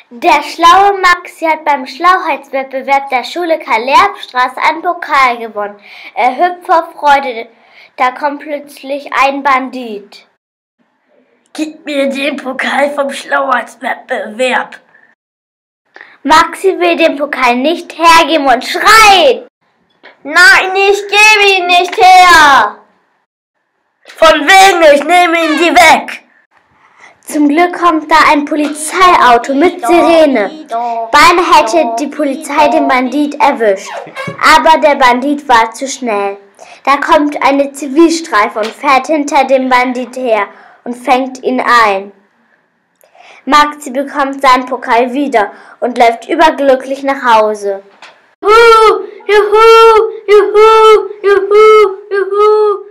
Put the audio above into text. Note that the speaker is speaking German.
Der schlaue Maxi hat beim Schlauheitswettbewerb der Schule Karl-Lerpp-Straße einen Pokal gewonnen. Er hüpft vor Freude, da kommt plötzlich ein Bandit. Gib mir den Pokal vom Schlauheitswettbewerb. Maxi will den Pokal nicht hergeben und schreit. Nein, ich gebe ihn nicht her. Von wegen, ich nehme ihn dir weg. Zum Glück kommt da ein Polizeiauto mit Sirene. Beinahe hätte die Polizei den Bandit erwischt. Aber der Bandit war zu schnell. Da kommt eine Zivilstreife und fährt hinter dem Bandit her und fängt ihn ein. Maxi bekommt seinen Pokal wieder und läuft überglücklich nach Hause. Juhu, juhu, juhu, juhu, juhu.